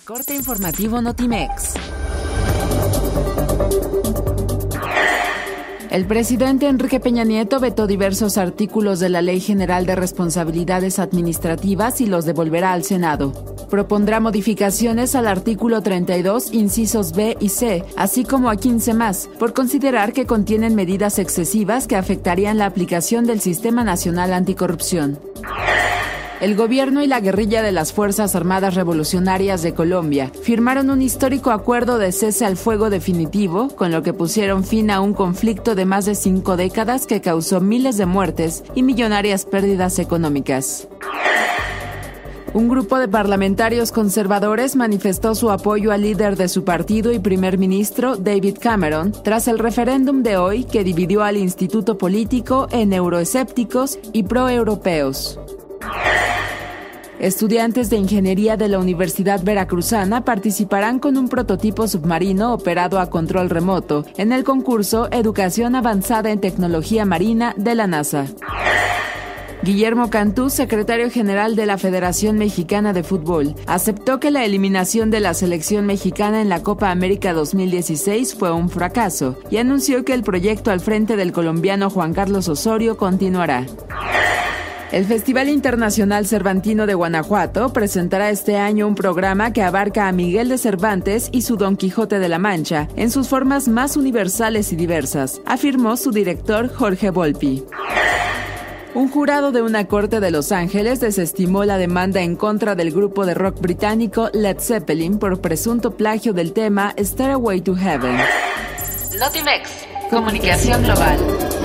Corte informativo Notimex. El presidente Enrique Peña Nieto vetó diversos artículos de la Ley General de Responsabilidades Administrativas y los devolverá al Senado. Propondrá modificaciones al artículo 32, incisos B y C, así como a 15 más, por considerar que contienen medidas excesivas que afectarían la aplicación del Sistema Nacional Anticorrupción. El gobierno y la guerrilla de las Fuerzas Armadas Revolucionarias de Colombia firmaron un histórico acuerdo de cese al fuego definitivo, con lo que pusieron fin a un conflicto de más de 5 décadas que causó miles de muertes y millonarias pérdidas económicas. Un grupo de parlamentarios conservadores manifestó su apoyo al líder de su partido y primer ministro, David Cameron, tras el referéndum de hoy que dividió al instituto político en euroescépticos y proeuropeos. Estudiantes de ingeniería de la Universidad Veracruzana participarán con un prototipo submarino operado a control remoto en el concurso Educación Avanzada en Tecnología Marina de la NASA. Guillermo Cantú, secretario general de la Federación Mexicana de Fútbol, aceptó que la eliminación de la selección mexicana en la Copa América 2016 fue un fracaso y anunció que el proyecto al frente del colombiano Juan Carlos Osorio continuará. El Festival Internacional Cervantino de Guanajuato presentará este año un programa que abarca a Miguel de Cervantes y su Don Quijote de la Mancha en sus formas más universales y diversas, afirmó su director Jorge Volpi. Un jurado de una corte de Los Ángeles desestimó la demanda en contra del grupo de rock británico Led Zeppelin por presunto plagio del tema Stairway to Heaven. Notimex, comunicación global.